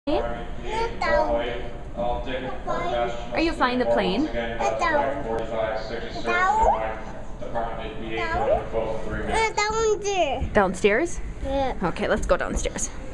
Are you flying the plane? Downstairs. Downstairs? Yeah. Okay, let's go downstairs.